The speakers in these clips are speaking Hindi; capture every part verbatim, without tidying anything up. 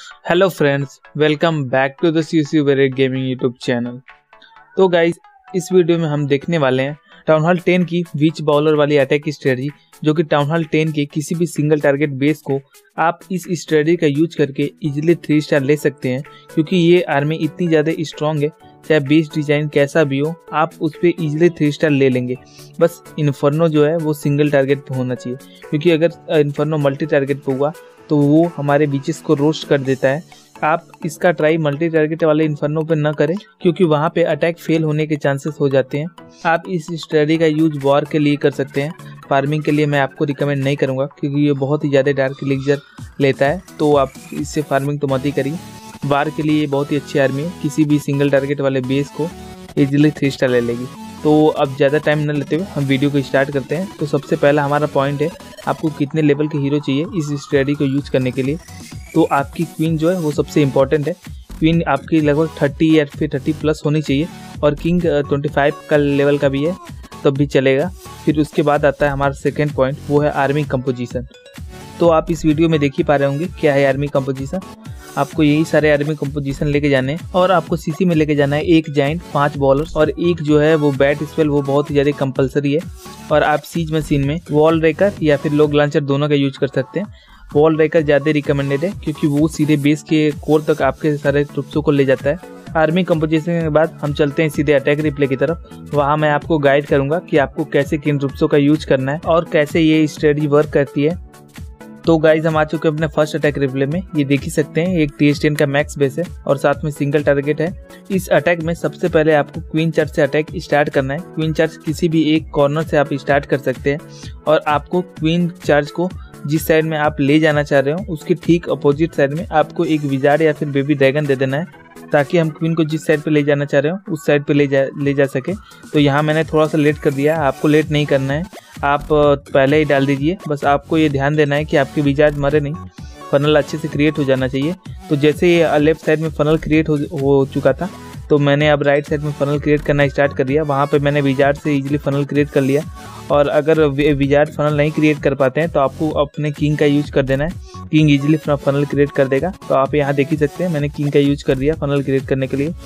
Hello friends, welcome back to the C C variate gaming YouTube channel. तो गाइज, इस वीडियो में हम देखने वाले हैं टाउन हॉल टेन की विच बॉलर वाली अटैक स्ट्रेटजी, जो कि टाउन हॉल टेन के किसी भी सिंगल टारगेट बेस को आप इस स्ट्रेटजी का यूज करके इजीली थ्री स्टार ले सकते हैं। क्योंकि ये आर्मी इतनी ज़्यादा स्ट्रॉन्ग है, चाहे बेस डिजाइन कैसा भी हो, आप उस पर इजीली थ्री स्टार ले लेंगे। बस इन्फर्नो जो है वो सिंगल टारगेट पे होना चाहिए, क्योंकि अगर इन्फर्नो मल्टी टारगेट पे हुआ तो वो हमारे बीचेस को रोस्ट कर देता है। आप इसका ट्राई मल्टी टारगेट वाले इन्फर्नो पे न करें, क्योंकि वहाँ पे अटैक फेल होने के चांसेस हो जाते हैं। आप इस स्ट्रेटजी का यूज वॉर के लिए कर सकते हैं। फार्मिंग के लिए मैं आपको रिकमेंड नहीं करूँगा, क्योंकि ये बहुत ही ज़्यादा डार्क एलिक्सर लेता है, तो आप इससे फार्मिंग तो मत ही करिए। वार के लिए ये बहुत ही अच्छी आर्मी है, किसी भी सिंगल टारगेट वाले बेस को इजीली थ्री स्टार ले लेगी। तो अब ज़्यादा टाइम न लेते हुए हम वीडियो को स्टार्ट करते हैं। तो सबसे पहला हमारा पॉइंट है, आपको कितने लेवल के हीरो चाहिए इस स्ट्रेटजी को यूज करने के लिए। तो आपकी क्वीन जो है वो सबसे इम्पॉर्टेंट है। क्वीन आपकी लगभग थर्टी या फिर थर्टी प्लस होनी चाहिए, और किंग ट्वेंटी फाइव का लेवल का भी है तब भी चलेगा। फिर उसके बाद आता है हमारा सेकेंड पॉइंट, वो है आर्मी कंपोजिशन। तो आप इस वीडियो में देख ही पा रहे होंगे क्या है आर्मी कंपोजिशन। आपको यही सारे आर्मी कंपोजिशन लेके जाने हैं, और आपको सीसी में लेके जाना है एक जाइंट, पांच बॉलर्स और एक जो है वो बैट स्पेल, वो बहुत ही ज़्यादा कंपलसरी है। और आप सीज मशीन में वॉल रेकर या फिर लोग लॉन्चर दोनों का यूज कर सकते हैं। वॉल रेकर ज़्यादा रिकमेंडेड है, क्योंकि वो सीधे बेस के कोर तक आपके सारे ट्रुप्सों को ले जाता है। आर्मी कंपोजिशन के बाद हम चलते हैं सीधे अटैक रिप्ले की तरफ। वहाँ मैं आपको गाइड करूंगा कि आपको कैसे किन ट्रुप्सों का यूज करना है और कैसे ये स्ट्रेटजी वर्क करती है। तो गाइज, हम आ चुके हैं अपने फर्स्ट अटैक रिप्ले में। ये देख ही सकते हैं, एक टी एस टेन का मैक्स बेस है और साथ में सिंगल टारगेट है। इस अटैक में सबसे पहले आपको क्वीन चार्ज से अटैक स्टार्ट करना है। क्वीन चार्ज किसी भी एक कॉर्नर से आप स्टार्ट कर सकते हैं, और आपको क्वीन चार्ज को जिस साइड में आप ले जाना चाह रहे हो उसके ठीक अपोजिट साइड में आपको एक विजार्ड या फिर बेबी ड्रैगन दे देना है, ताकि हम क्वीन को जिस साइड पे ले जाना चाह रहे हो उस साइड पे ले जा ले जा सके। तो यहाँ मैंने थोड़ा सा लेट कर दिया, आपको लेट नहीं करना है, आप पहले ही डाल दीजिए। बस आपको ये ध्यान देना है कि आपके विजार्ड मरे नहीं, फनल अच्छे से क्रिएट हो जाना चाहिए। तो जैसे ये लेफ्ट साइड में फनल क्रिएट हो, हो चुका था, तो मैंने अब राइट साइड में फनल क्रिएट करना स्टार्ट कर दिया। वहाँ पे मैंने विजार्ड से इजीली फनल क्रिएट कर लिया। और अगर विजार्ड फनल नहीं क्रिएट कर पाते हैं तो आपको अपने किंग का यूज कर देना है। किंग इजीली फनल क्रिएट कर देगा। तो आप यहाँ देख ही सकते हैं, मैंने किंग का यूज कर दिया फनल क्रिएट करने के लिए।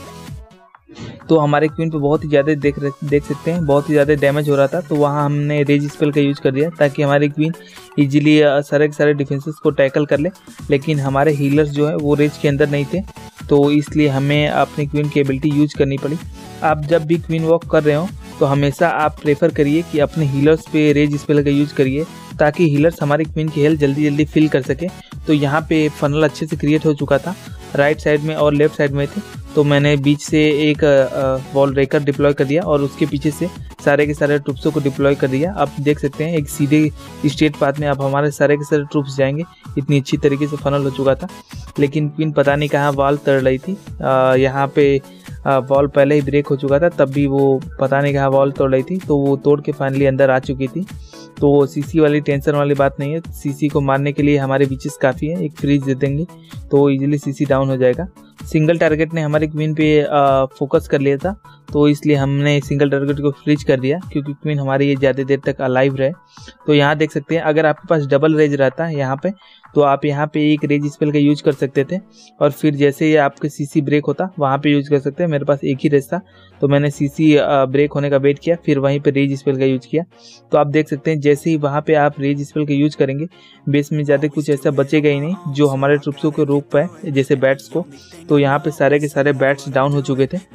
तो हमारे क्वीन पे बहुत ही ज़्यादा देख देख सकते हैं, बहुत ही ज़्यादा डैमेज हो रहा था। तो वहाँ हमने रेज स्पेल का यूज कर दिया, ताकि हमारी क्वीन इजीली सारे के सारे डिफेंसेस को टैकल कर ले। लेकिन हमारे हीलर्स जो है वो रेज के अंदर नहीं थे, तो इसलिए हमें अपनी क्वीन की एबिलिटी यूज करनी पड़ी। आप जब भी क्वीन वॉक कर रहे हो तो हमेशा आप प्रेफर करिए कि अपने हीलर्स पे रेज स्पेल का यूज करिए, ताकि हीलर्स हमारी क्वीन की हेल्थ जल्दी जल्दी फिल कर सके। तो यहाँ पे फनल अच्छे से क्रिएट हो चुका था, राइट साइड में और लेफ्ट साइड में थे। तो मैंने बीच से एक वॉल रेकर डिप्लॉय कर दिया और उसके पीछे से सारे के सारे ट्रूप्सों को डिप्लॉय कर दिया। आप देख सकते हैं एक सीधे स्ट्रेट पाथ में अब हमारे सारे के सारे ट्रूप्स जाएंगे। इतनी अच्छी तरीके से फनल हो चुका था, लेकिन क्वीन पता नहीं कहाँ वॉल तोड़ रही थी। यहाँ पे वॉल पहले ही ब्रेक हो चुका था, तब भी वो पता नहीं कहाँ वॉल तोड़ रही थी, तो वो तोड़ के फाइनली अंदर आ चुकी थी। तो सीसी वाली टेंशन वाली बात नहीं है, सीसी को मारने के लिए हमारे बीचेस काफ़ी है। एक फ्रीज दे देंगे तो इजीली सीसी डाउन हो जाएगा। सिंगल टारगेट ने हमारी क्वीन पे आ, फोकस कर लिया था, तो इसलिए हमने सिंगल टारगेट को फ्रीज कर दिया, क्योंकि क्वीन हमारी ये ज़्यादा देर तक अलाइव रहे। तो यहाँ देख सकते हैं, अगर आपके पास डबल रेज रहता है यहाँ पे, तो आप यहाँ पे एक रेज स्पेल का यूज कर सकते थे, और फिर जैसे ये आपके सीसी ब्रेक होता वहाँ पे यूज कर सकते हैं। मेरे पास एक ही रेज था, तो मैंने सीसी ब्रेक होने का वेट किया, फिर वहीं पे रेज स्पेल का यूज किया। तो आप देख सकते हैं, जैसे ही वहाँ पे आप रेज स्पेल का यूज करेंगे, बेस में ज़्यादा कुछ ऐसा बचेगा ही नहीं जो हमारे ट्रुप्सों को रोक पाए, जैसे बैट्स को। तो यहाँ पे सारे के सारे बैट्स डाउन हो चुके थे।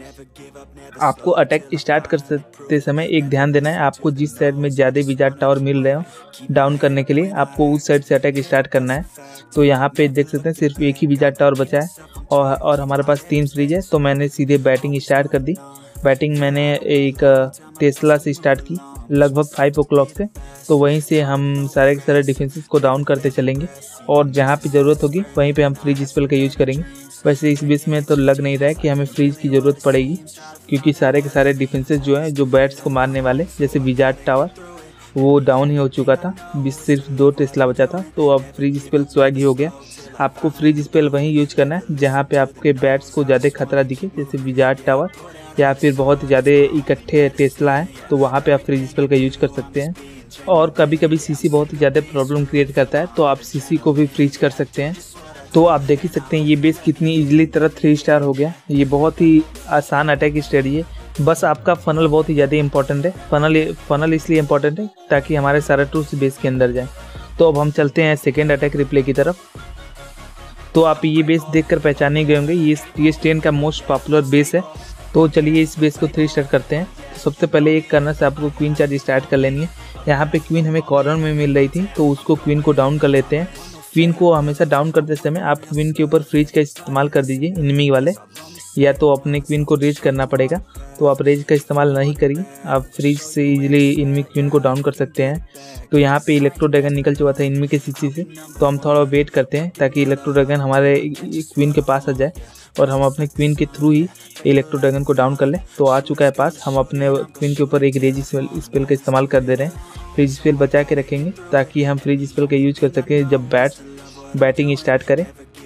आपको अटैक स्टार्ट करते समय एक ध्यान देना है, आपको जिस साइड में ज़्यादा विजार्ड टावर मिल रहे हो डाउन करने के लिए, आपको उस साइड से अटैक स्टार्ट करना है। तो यहाँ पे देख सकते हैं सिर्फ एक ही विजार्ड टावर बचा है, और और हमारे पास तीन फ्रीज है। तो मैंने सीधे बैटिंग स्टार्ट कर दी। बैटिंग मैंने एक टेस्ला से स्टार्ट की, लगभग फाइव ओ क्लॉक से। तो वहीं से हम सारे के सारे डिफेंसेस को डाउन करते चलेंगे, और जहाँ पे ज़रूरत होगी वहीं पे हम फ्रीज स्पेल का यूज करेंगे। वैसे इस बेस में तो लग नहीं रहा है कि हमें फ्रीज की ज़रूरत पड़ेगी, क्योंकि सारे के सारे डिफेंसेस जो हैं जो बैट्स को मारने वाले, जैसे विजार्ड टावर, वो डाउन ही हो चुका था। सिर्फ दो टेस्ला बचा था, तो अब फ्रीज स्पेल स्वैग ही हो गया। आपको फ्रीज स्पेल वहीं यूज करना है जहाँ पे आपके बैट्स को ज़्यादा खतरा दिखे, जैसे विजार्ड टावर या फिर बहुत ज़्यादा इकट्ठे टेस्ला हैं, तो वहाँ पे आप फ्रीज स्पेल का यूज कर सकते हैं। और कभी कभी सीसी बहुत ही ज़्यादा प्रॉब्लम क्रिएट करता है, तो आप सीसी को भी फ्रीज कर सकते हैं। तो आप देख ही सकते हैं ये बेस कितनी इजीली तरह थ्री स्टार हो गया। ये बहुत ही आसान अटैक स्ट्रेटजी है, बस आपका फनल बहुत ही ज़्यादा इंपॉर्टेंट है। फनल फनल इसलिए इंपॉर्टेंट है ताकि हमारे सारे टूल्स बेस के अंदर जाएं। तो अब हम चलते हैं सेकेंड अटैक रिप्ले की तरफ। तो आप ये बेस देखकर पहचाने गए होंगे, ये टी एस टेन का मोस्ट पॉपुलर बेस है। तो चलिए इस बेस को थ्री स्टार करते हैं। तो सबसे पहले एक करना से आपको क्वीन चार्ज स्टार्ट कर लेनी है। यहाँ पे क्वीन हमें कॉर्नर में मिल रही थी, तो उसको क्वीन को डाउन कर लेते हैं। क्वीन को हमेशा डाउन करते समय आप क्वीन के ऊपर फ्रीज का इस्तेमाल कर दीजिए एनिमी वाले, या तो अपने क्वीन को रेज करना पड़ेगा। तो आप रेज का इस्तेमाल नहीं करिए, आप फ्रीज से इजीली एनिमी क्वीन को डाउन कर सकते हैं। तो यहाँ पे इलेक्ट्रो ड्रैगन निकल चुका था एनिमी के सीसी से, तो हम थोड़ा वेट करते हैं ताकि इलेक्ट्रो ड्रैगन हमारे क्वीन के पास आ जाए और हम अपने क्वीन के थ्रू ही इलेक्ट्रो ड्रैगन को डाउन कर लें। तो आ चुका है पास, हम अपने क्वीन के ऊपर एक रेज स्पेल का इस्तेमाल कर दे रहे हैं। फ्रीज स्पेल बचा के रखेंगे ताकि हम फ्रीज स्पेल का यूज कर सकें जब बैट बैटिंग स्टार्ट करें।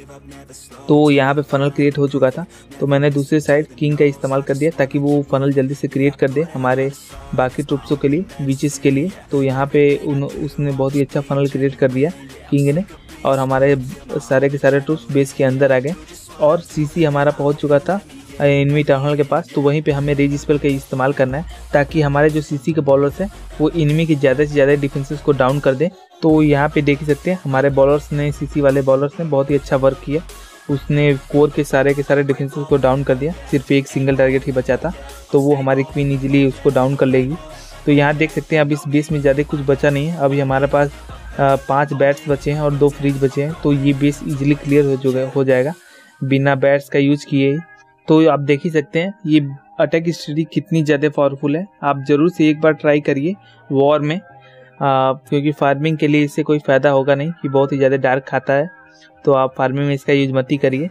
तो यहाँ पे फनल क्रिएट हो चुका था, तो मैंने दूसरे साइड किंग का इस्तेमाल कर दिया ताकि वो फनल जल्दी से क्रिएट कर दे हमारे बाकी ट्रूप्सों के लिए, विचेस के लिए। तो यहाँ पे उन उसने बहुत ही अच्छा फनल क्रिएट कर दिया किंग ने, और हमारे सारे के सारे ट्रूप्स बेस के अंदर आ गए और सीसी हमारा पहुँच चुका था एनिमी टाउन के पास। तो वहीं पे हमें रेज स्पेल का इस्तेमाल करना है ताकि हमारे जो सीसी के बॉलर्स हैं वो एनिमी के ज़्यादा से ज़्यादा डिफेंसेस को डाउन कर दें। तो यहाँ पे देख सकते हैं हमारे बॉलर्स ने, सीसी वाले बॉलर्स ने बहुत ही अच्छा वर्क किया। उसने कोर के सारे के सारे डिफेंसेस को डाउन कर दिया, सिर्फ एक सिंगल टारगेट ही बचा था, तो वो हमारी क्वीन इजीली उसको डाउन कर लेगी। तो यहाँ देख सकते हैं अब इस बेस में ज़्यादा कुछ बचा नहीं है। अभी हमारे पास पाँच बैट्स बचे हैं और दो फ्रीज बचे हैं, तो ये बेस इजीली क्लियर हो चुका हो जाएगा बिना बैट्स का यूज किए ही। तो आप देख ही सकते हैं ये अटैक स्ट्रेटजी कितनी ज़्यादा पावरफुल है। आप ज़रूर से एक बार ट्राई करिए वॉर में, आ, क्योंकि फार्मिंग के लिए इससे कोई फ़ायदा होगा नहीं, कि बहुत ही ज़्यादा डार्क खाता है। तो आप फार्मिंग में इसका यूज मत ही करिए।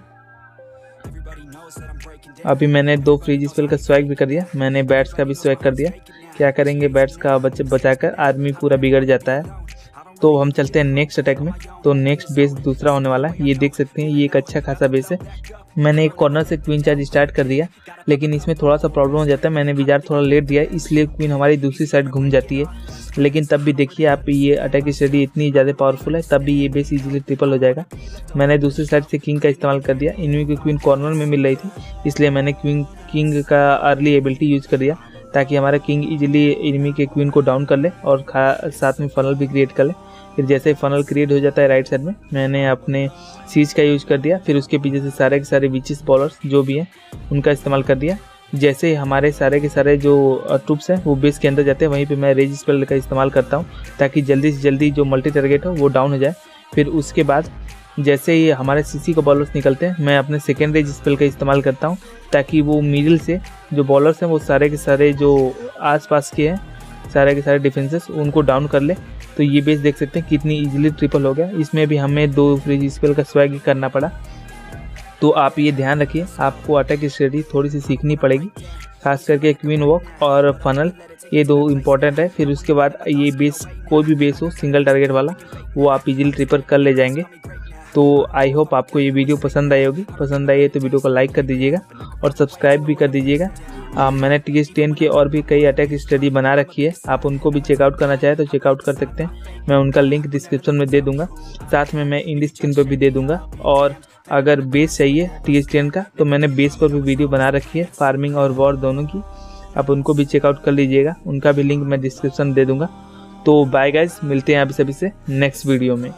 अभी मैंने दो फ्रीज स्पेल का स्वैग भी कर दिया, मैंने बैट्स का भी स्वैग कर दिया। क्या करेंगे, बैट्स का बच बचाकर आदमी पूरा बिगड़ जाता है। तो हम चलते हैं नेक्स्ट अटैक में। तो नेक्स्ट बेस दूसरा होने वाला है। ये देख सकते हैं ये एक अच्छा खासा बेस है। मैंने एक कॉर्नर से क्वीन चार्ज स्टार्ट कर दिया, लेकिन इसमें थोड़ा सा प्रॉब्लम हो जाता है, मैंने विजार थोड़ा लेट दिया, इसलिए क्वीन हमारी दूसरी साइड घूम जाती है। लेकिन तब भी देखिए आप, ये अटैक स्ट्रेटजी इतनी ज़्यादा पावरफुल है, तब भी ये बेस इजीली ट्रिपल हो जाएगा। मैंने दूसरी साइड से किंग का इस्तेमाल कर दिया। एनिमी की क्वीन कॉर्नर में मिल रही थी, इसलिए मैंने क्वीन किंग का अर्ली एबिलिटी यूज कर दिया ताकि हमारा किंग इजीली एनिमी के क्वीन को डाउन कर ले और साथ में फनल भी क्रिएट कर ले। फिर जैसे ही फनल क्रिएट हो जाता है राइट साइड में, मैंने अपने सीज का यूज कर दिया। फिर उसके पीछे से सारे के सारे विचेस बॉलर्स जो भी हैं उनका इस्तेमाल कर दिया। जैसे ही हमारे सारे के सारे जो ट्रूप्स हैं वो बेस के अंदर जाते हैं, वहीं पे मैं रेज स्पेल का इस्तेमाल करता हूँ ताकि जल्दी से जल्दी जो मल्टी टारगेट हो वो डाउन हो जाए। फिर उसके बाद जैसे ही हमारे सीसी को बॉलर्स निकलते हैं, मैं अपने सेकेंड रेज स्पेल का इस्तेमाल करता हूँ ताकि वो मिडिल से जो बॉलर्स हैं वो सारे के सारे जो आसपास के हैं सारे के सारे डिफेंसेस उनको डाउन कर ले। तो ये बेस देख सकते हैं कितनी इजीली ट्रिपल हो गया। इसमें भी हमें दो फ्रीज स्पेल का स्वैग करना पड़ा। तो आप ये ध्यान रखिए, आपको अटैक स्ट्रेटजी थोड़ी सी सीखनी पड़ेगी, खास करके क्वीन वॉक और फनल, ये दो इम्पॉर्टेंट है। फिर उसके बाद ये बेस, कोई भी बेस हो सिंगल टारगेट वाला, वो आप इजीली ट्रिपल कर ले जाएंगे। तो आई होप आपको ये वीडियो पसंद आई होगी। पसंद आई है तो वीडियो को लाइक कर दीजिएगा और सब्सक्राइब भी कर दीजिएगा। आ, मैंने टी एस टेन के और भी कई अटैक स्टडी बना रखी है, आप उनको भी चेकआउट करना चाहें तो चेकआउट कर सकते हैं। मैं उनका लिंक डिस्क्रिप्शन में दे दूंगा, साथ में मैं इंडी स्क्रीन पर भी दे दूंगा। और अगर बेस चाहिए टी एस टेन का तो मैंने बेस पर भी वीडियो बना रखी है, फार्मिंग और वॉर दोनों की, आप उनको भी चेकआउट कर लीजिएगा। उनका भी लिंक मैं डिस्क्रिप्शन में दे दूंगा। तो बाय गाइज, मिलते हैं अभी सभी से नेक्स्ट वीडियो में।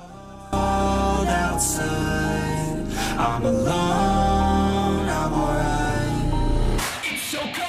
I'm alone, I'm alright. It's okay.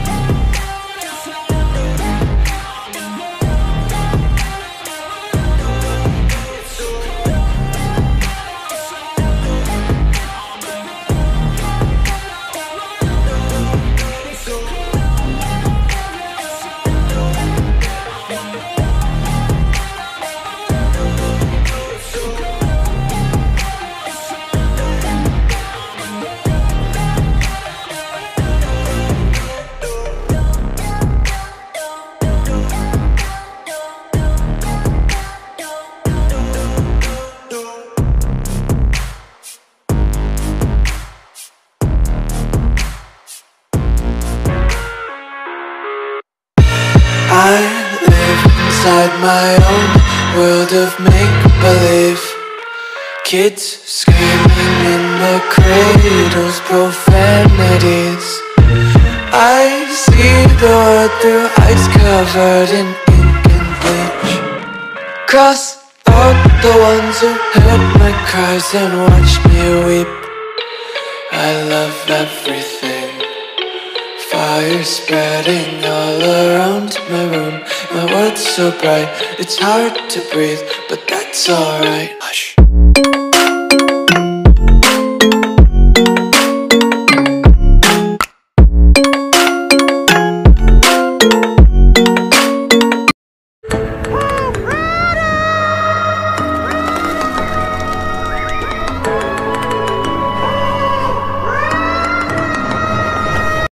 I live inside my own world of make-believe. Kids screaming in their cradles, profanities. I see the world through eyes covered in ink and bleach. Cross out the ones who heard my cries and watched me weep. I love everything. Fire spreading all around my room. My world's so bright, it's hard to breathe, but that's alright. Hush.